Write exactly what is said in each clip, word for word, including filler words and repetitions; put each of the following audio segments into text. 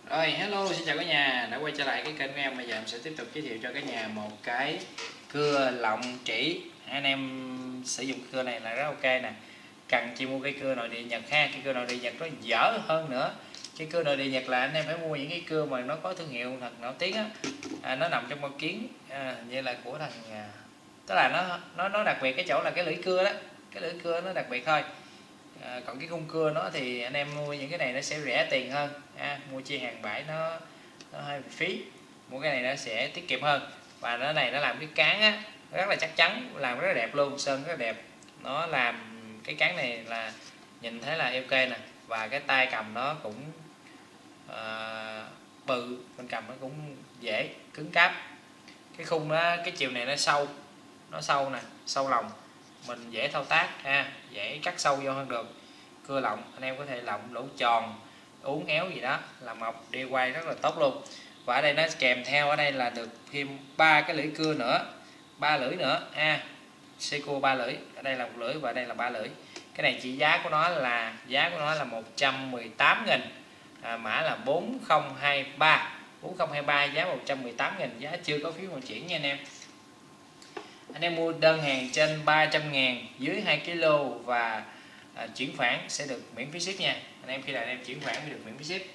Rồi, hello, xin chào cả nhà đã quay trở lại cái kênh của em. Bây giờ em sẽ tiếp tục giới thiệu cho cả nhà một cái cưa lọng trĩ. Anh em sử dụng cưa này là rất ok nè. Cần chỉ mua cái cưa nội địa Nhật ha. Cái cưa nội địa Nhật nó dở hơn nữa. Cái cưa nội địa Nhật là anh em phải mua những cái cưa mà nó có thương hiệu thật nổi tiếng á. À, nó nằm trong bao kiến à, như là của thằng à, tức là nó nó nó đặc biệt cái chỗ là cái lưỡi cưa đó. Cái lưỡi cưa nó đặc biệt thôi. À, còn cái khung cưa nó thì anh em mua những cái này nó sẽ rẻ tiền hơn ha. Mua chia hàng bãi nó nó hơi bị phí, mua cái này nó sẽ tiết kiệm hơn. Và nó này nó làm cái cán á rất là chắc chắn, làm rất là đẹp luôn, sơn rất là đẹp. Nó làm cái cán này là nhìn thấy là ok nè, và cái tay cầm nó cũng uh, bự, bên cầm nó cũng dễ cứng cáp. Cái khung đó, cái chiều này nó sâu, nó sâu nè, sâu lòng, mình dễ thao tác ha, dễ cắt sâu vô hơn được. Cưa lọng anh em có thể lọng lỗ tròn, uốn éo gì đó, làm mọc đi quay rất là tốt luôn. Và ở đây nó kèm theo ở đây là được thêm ba cái lưỡi cưa nữa, ba lưỡi nữa ha. Seiko ba lưỡi, ở đây là một lưỡi và đây là ba lưỡi. Cái này chỉ giá của nó là giá của nó là một trăm mười tám nghìn, à, mã là bốn không hai ba, bốn không hai ba, giá một trăm mười tám nghìn, giá chưa có phí vận chuyển nha anh em. Anh em mua đơn hàng trên ba trăm ngàn, dưới hai ki lô và à, chuyển khoản sẽ được miễn phí ship nha. Anh em khi là anh em chuyển khoản mới được miễn phí ship.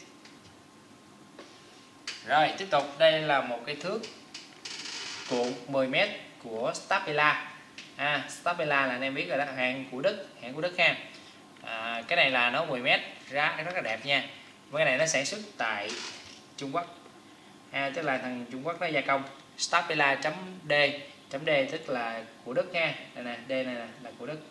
Rồi tiếp tục, đây là một cái thước cuộn mười mét của Stapela. À, Stapela là anh em biết rồi đó, hàng của Đức, hàng của Đức ha. À, cái này là nó mười mét, giá rất là đẹp nha. Cái này nó sản xuất tại Trung Quốc. À, tức là thằng Trung Quốc nó gia công. Stapela.d chấm D tức là của Đức nha. Đây nè, D này nè, là của Đức.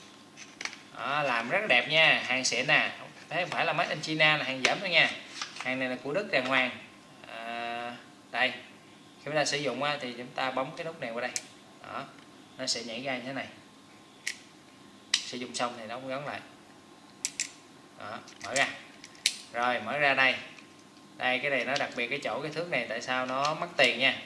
Đó, làm rất là đẹp nha, hàng xịn nè, thế không phải là made in China, là hàng dởm thôi nha. Hàng này là của Đức đàng hoàng. À, đây, khi chúng ta sử dụng thì chúng ta bấm cái nút này qua đây, đó, nó sẽ nhảy ra như thế này. Sử dụng xong thì nó cũng gắn lại. Đó, mở ra. Rồi mở ra đây. Đây, cái này nó đặc biệt cái chỗ cái thước này tại sao nó mắc tiền nha.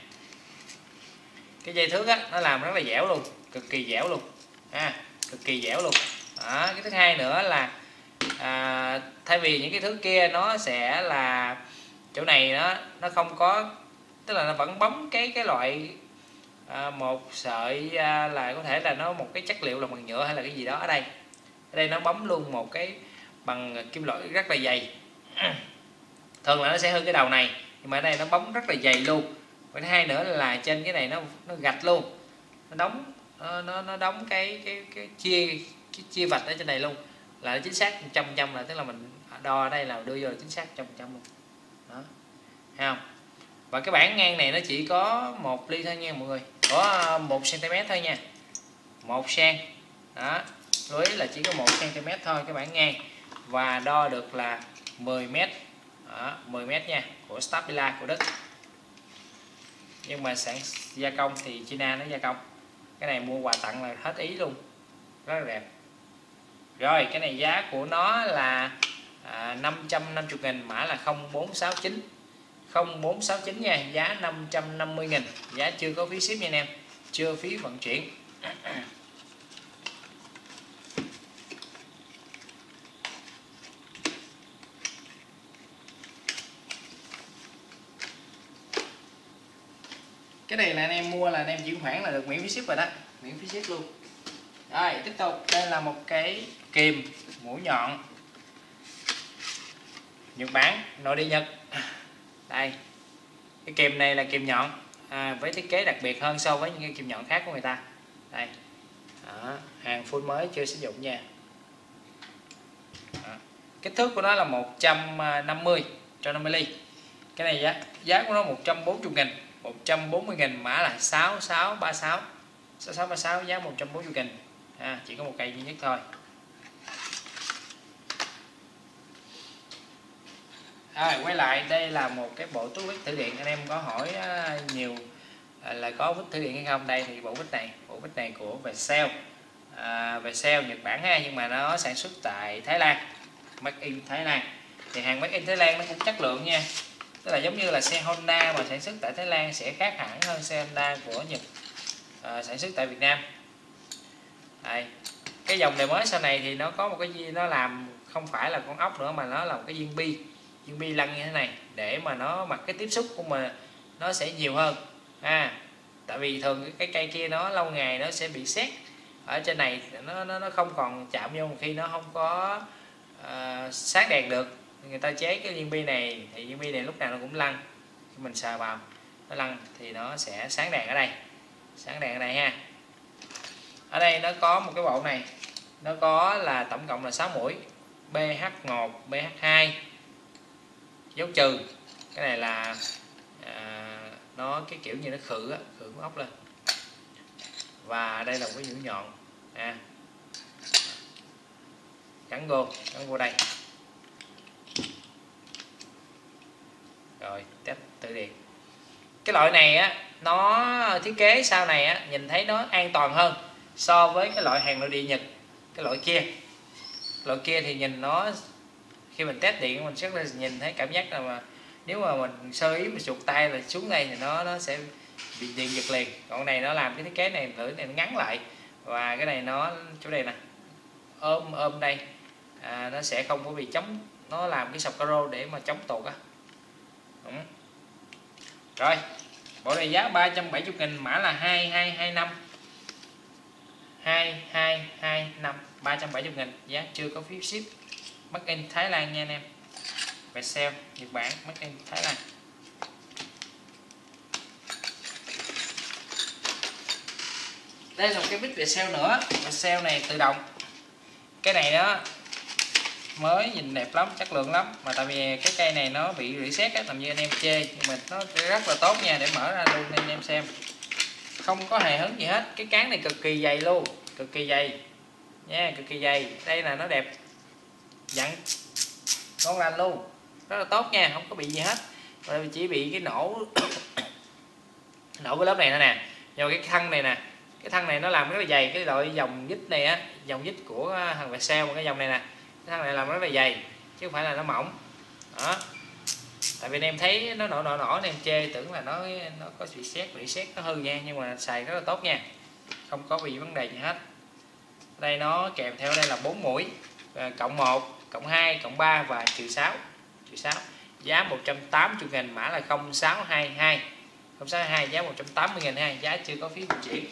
Cái dây thước á, nó làm rất là dẻo luôn, cực kỳ dẻo luôn ha, cực kỳ dẻo luôn. Đó, cái thứ hai nữa là à, thay vì những cái thước kia nó sẽ là chỗ này nó nó không có, tức là nó vẫn bấm cái cái loại à, một sợi à, là có thể là nó một cái chất liệu là bằng nhựa hay là cái gì đó. Ở đây ở đây nó bấm luôn một cái bằng kim loại rất là dày. Thường là nó sẽ hư cái đầu này, nhưng mà ở đây nó bấm rất là dày luôn. Và thứ hai nữa là trên cái này nó nó gạch luôn, nó đóng nó nó, nó đóng cái cái cái chia cái chia vạch ở trên này luôn, là nó chính xác một trăm phần trăm, là tức là mình đo ở đây là đưa vô là chính xác một trăm phần trăm luôn. Đó, thấy không? Và cái bảng ngang này nó chỉ có một ly thôi nha mọi người, có một xăng ti mét thôi nha, một cm. Đó, lưu ý là chỉ có một xăng ti mét thôi cái bảng ngang, và đo được là mười mét. Đó, mười mét nha, của Stapela của Đức. Nhưng mà sản gia công thì China nó gia công. Cái này mua quà tặng là hết ý luôn, rất là đẹp. Rồi cái này giá của nó là à, năm trăm năm mươi nghìn, mã là không bốn sáu chín, không bốn sáu chín nha, giá năm trăm năm mươi nghìn, giá chưa có phí ship nha anh em, chưa phí vận chuyển. Cái này là anh em mua là anh em chuyển khoản là được miễn phí ship rồi đó, miễn phí ship luôn. Rồi tiếp tục, đây là một cái kìm mũi nhọn Nhật Bản, nội địa Nhật. Đây, cái kìm này là kìm nhọn à, với thiết kế đặc biệt hơn so với những cái kìm nhọn khác của người ta. Đây, đó, hàng full mới chưa sử dụng nha. Đó. Kích thước của nó là một trăm năm mươi cho năm mươi ly. Cái này giá giá của nó một trăm bốn mươi nghìn, một trăm bốn mươi nghìn, mã là sáu sáu ba sáu, sáu sáu ba sáu, giá một trăm bốn mươi nghìn. À, chỉ có một cây duy nhất thôi. Rồi quay lại, đây là một cái bộ túi vít thử điện. Anh em có hỏi nhiều là có vít thử điện hay không. Đây thì bộ vít này, bộ vít này của Vercel, à, Vercel Nhật Bản ha, nhưng mà nó sản xuất tại Thái Lan, made in Thái Lan. Thì hàng made in Thái Lan nó cũng chất lượng nha, tức là giống như là xe Honda mà sản xuất tại Thái Lan sẽ khác hẳn hơn xe Honda của Nhật à, sản xuất tại Việt Nam. Đây, cái dòng này mới sau này thì nó có một cái gì nó làm không phải là con ốc nữa mà nó là một cái viên bi, viên bi lăn như thế này để mà nó mặt cái tiếp xúc của mình nó sẽ nhiều hơn. À, tại vì thường cái cây kia nó lâu ngày nó sẽ bị sét ở trên này, nó nó, nó không còn chạm vô, một khi nó không có uh, sáng đèn được. Người ta chế cái viên bi này thì viên bi này lúc nào nó cũng lăn, khi mình sờ vào nó lăn thì nó sẽ sáng đèn ở đây, sáng đèn ở đây ha. Ở đây nó có một cái bộ này, nó có là tổng cộng là sáu mũi bê hát một, bê hát hai, dấu trừ. Cái này là à, nó cái kiểu như nó khử á, khử ốc lên. Và đây là một cái mũi nhọn à, gắn vô, gắn vô đây. Rồi test tự điện. Cái loại này á, nó thiết kế sau này á, nhìn thấy nó an toàn hơn so với cái loại hàng nội địa Nhật. Cái loại kia, loại kia thì nhìn nó, khi mình test điện mình sẽ nhìn thấy cảm giác là mà nếu mà mình sơ ý mình chuột tay là xuống đây thì nó nó sẽ bị điện giật liền. Còn này nó làm cái thiết kế này, lưỡi này nó ngắn lại, và cái này nó chỗ đây nè, ôm ôm đây à, nó sẽ không có bị chống, nó làm cái sọc caro để mà chống tuột á. Rồi bộ này giá ba trăm bảy mươi nghìn, mã là hai hai hai năm, hai hai hai năm, ba trăm bảy mươi nghìn, giá chưa có phí ship, made in Thái Lan nha anh em. Vietcell Nhật Bản, made in Thái Lan. Đây là một cái vít Vietcell nữa, Vietcell này tự động. Cái này đó mới nhìn đẹp lắm, chất lượng lắm, mà tại vì cái cây này nó bị reset á, tầm như anh em chê, nhưng mà nó rất là tốt nha, để mở ra luôn anh em xem, không có hề hấn gì hết. Cái cán này cực kỳ dày luôn, cực kỳ dày nha, cực kỳ dày. Đây là nó đẹp, dặn ngon lành luôn, rất là tốt nha, không có bị gì hết. Rồi chỉ bị cái nổ nổ cái lớp này nữa nè, do cái thân này nè, cái thân này nó làm rất là dày. Cái loại dòng vít này á, dòng vít của thằng Vietcell, một cái dòng này nè, cái thân này làm rất là dày chứ không phải là nó mỏng đó. Tại vì anh em thấy nó nổ nổ nổ anh em chê tưởng là nó nó có bị sét, bị sét nó hư nha, nhưng mà xài rất là tốt nha, không có bị vấn đề gì hết. Đây nó kèm theo đây là bốn mũi, cộng một, cộng hai, cộng ba và trừ sáu, trừ sáu, giá một trăm tám mươi nghìn, mã là không sáu hai hai, không sáu hai hai, giá một trăm tám mươi nghìn ha, giá chưa có phí vận chuyển.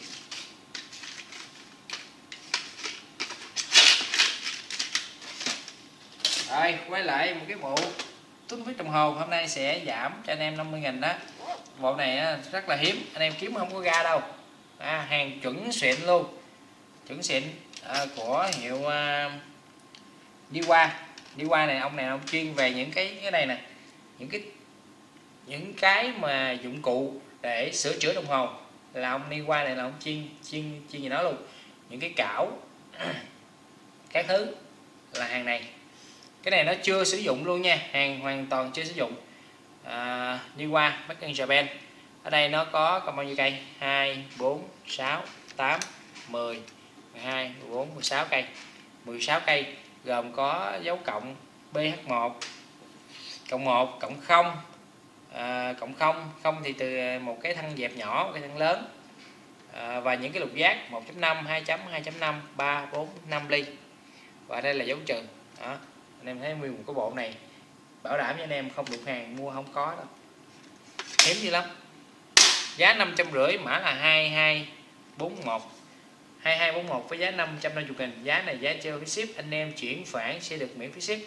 Rồi quay lại một cái bộ túi vít đồng hồ, hôm nay sẽ giảm cho anh em năm mươi nghìn đó. Bộ này rất là hiếm, anh em kiếm không có ra đâu à, hàng chuẩn xịn luôn, chuẩn xịn à, của hiệu à, đi qua đi qua này. Ông này ông chuyên về những cái cái này nè, những cái những cái mà dụng cụ để sửa chữa đồng hồ, là ông đi qua này là ông chuyên chuyên chuyên gì đó luôn. Những cái cảo các thứ là hàng này. Cái này nó chưa sử dụng luôn nha, hàng hoàn toàn chưa sử dụng à, đi qua made in Japan. Ở đây nó có còn bao nhiêu cây, hai, bốn, sáu, tám, mười, mười hai, mười bốn, mười sáu cây, mười sáu cây, gồm có dấu cộng bê hát một, cộng một, cộng không, à, cộng không, không thì từ một cái thân dẹp nhỏ, một cái thân lớn à, và những cái lục giác một chấm năm, hai chấm, hai chấm năm, ba, bốn, năm ly, và đây là dấu trừ đó. Anh em thấy nguyên một cái bộ này bảo đảm cho anh em không đụng hàng, mua không có đâu, hiếm dữ lắm. Giá năm trăm rưỡi, mã là hai hai bốn một, hai hai bốn một với giá năm trăm năm mươi nghìn. Giá này giá chưa phí ship, anh em chuyển khoản sẽ được miễn phí ship.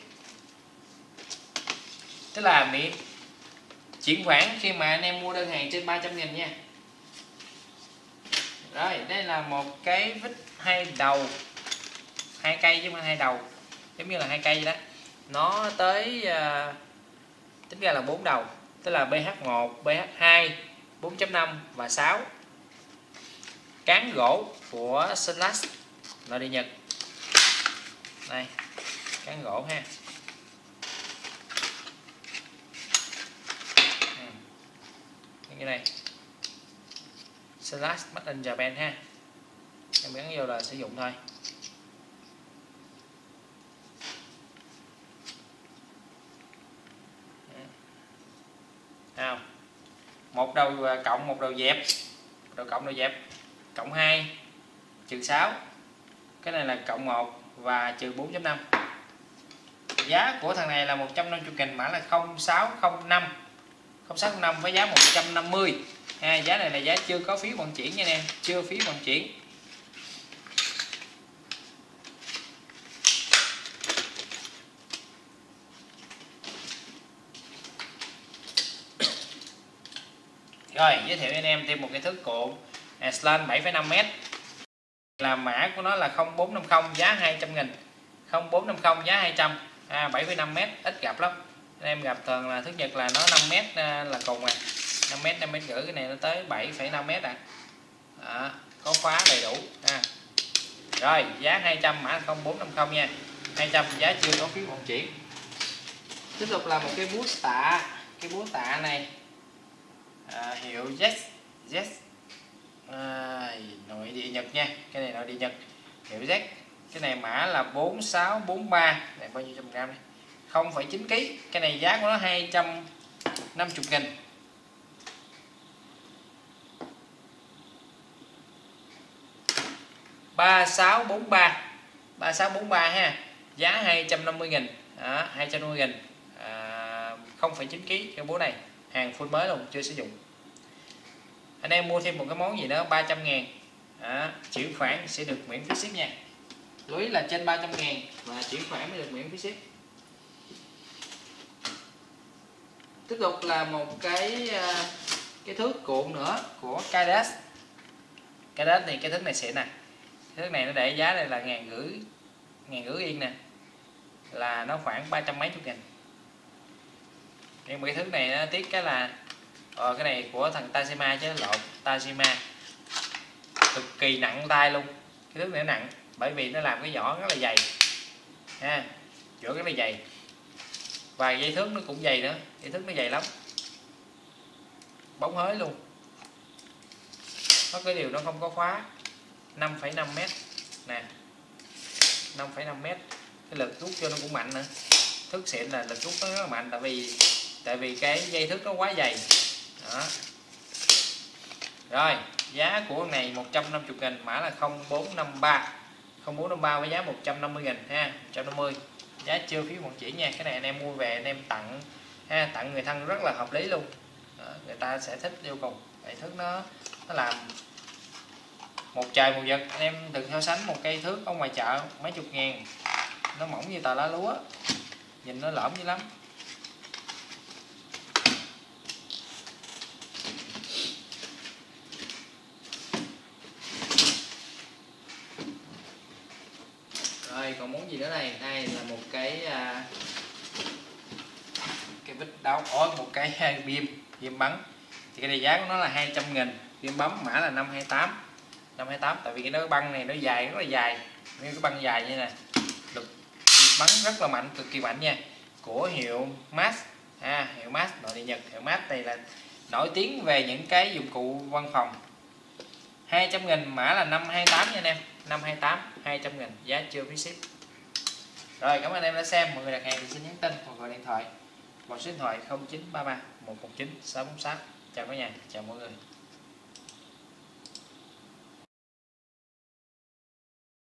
Tức là miễn chuyển khoản khi mà anh em mua đơn hàng trên ba trăm nghìn nha. Rồi đây là một cái vít hai đầu, hai cây chứ không phải hai đầu, giống như là hai cây vậy đó. Nó tới uh, tính ra là bốn đầu, tức là bê hát một, bê hát hai, bốn chấm năm và sáu. Cán gỗ của Sunlast nội địa Nhật. Đây, cán gỗ ha. Ừ. Như này. Sunlast made in Japan ha. Em gắn vô là sử dụng thôi. Nào. Một đầu cộng, một đầu dẹp. Đầu cộng, đầu dẹp. Cộng hai, trừ sáu. Cái này là cộng một và trừ bốn chấm năm. giá của thằng này là một trăm năm mươi nghìn, mã là không sáu không năm, không sáu không năm với giá một trăm năm mươi. À, giá này là giá chưa có phí vận chuyển nha anh em, chưa phí vận chuyển. Rồi giới thiệu anh em thêm một cái thước cuộn à, slant bảy phẩy năm mét, là mã của nó là không bốn năm không, giá hai trăm nghìn, không bốn năm không giá hai trăm, à, bảy phẩy năm mét ít gặp lắm anh em, gặp thường là thước Nhật là nó năm mét là cùng, à năm mét, năm mét rưỡi, cái này nó tới bảy phẩy năm mét à. Đó, có khóa đầy đủ ha. Rồi giá hai trăm, mã không bốn năm không nha, hai trăm, giá chưa có phí vận chuyển. Tiếp tục là một cái búa tạ, cái búa tạ này à, hiệu Z Z à, nội địa Nhật nha, cái này nội địa Nhật, hiệu Z. Cái này mã là bốn sáu bốn ba, này bao nhiêu trăm gram đây, không phẩy chín ki lô gam. Cái này giá của nó hai trăm năm mươi nghìn. ba sáu bốn ba, ba sáu bốn ba ha, giá hai trăm năm mươi nghìn. Đó, hai trăm năm mươi nghìn, à, không phẩy chín ki lô gam cái búa này, hàng full mới luôn, chưa sử dụng. Anh em mua thêm một cái món gì đó ba trăm ngàn, à, chuyển khoản sẽ được miễn phí ship nha. Lưới là trên ba trăm ngàn và chuyển khoản mới được miễn phí ship. Tiếp tục là một cái cái thước cuộn nữa của Kaidas. Kaidas này, cái thước này xịn nè, cái thước này nó để giá đây là ngàn rưỡi, ngàn rưỡi yên nè, là nó khoảng ba trăm mấy chục nghìn. Nhưng mà cái thước này nó tiếc cái là ờ, cái này của thằng Tajima chứ lộn, Tajima cực kỳ nặng tay luôn. Cái thước này nó nặng bởi vì nó làm cái vỏ rất là dày ha, vỏ rất là dày, và dây thước nó cũng dày nữa, dây thước nó dày lắm, bóng hới luôn. Có cái điều nó không có khóa, năm phẩy năm mét nè, năm phẩy năm mét. Cái lực rút cho nó cũng mạnh nữa, thước xịn là lực rút nó rất là mạnh, tại vì tại vì cái dây thước nó quá dày. Đó. Rồi giá của con này một trăm năm mươi nghìn, mã là không bốn năm ba, không bốn năm ba với giá một trăm năm mươi nghìn ha, một trăm năm mươi, giá chưa phí vận chuyển nha. Cái này anh em mua về anh em tặng ha, tặng người thân rất là hợp lý luôn. Đó, người ta sẽ thích vô cùng. Vậy thước nó nó làm một trời một vực. Anh em đừng so sánh một cây thước ở ngoài chợ mấy chục ngàn, nó mỏng như tờ lá lúa, nhìn nó lõm dữ lắm. Rồi còn món gì nữa này, đây là một cái cái vít đấu, ối một cái pin pin bắn. Thì cái này giá của nó là hai trăm nghìn, pin bấm mã là năm hai tám, năm hai tám, tại vì cái nó băng này nó dài, rất là dài, như cái băng dài như nè, lực bắn rất là mạnh, cực kỳ mạnh nha, của hiệu Mast, à, hiệu Mast nội địa Nhật. Hiệu Mast này là nổi tiếng về những cái dụng cụ văn phòng. Hai trăm nghìn, mã là năm hai tám nha anh em, năm hai tám, hai trăm nghìn, giá chưa phí ship. Rồi cảm ơn anh em đã xem. Mọi người đặt hàng thì xin nhắn tin hoặc gọi điện thoại vào số điện thoại không chín ba ba một một chín sáu bốn sáu. Chào cả nhà, chào mọi người.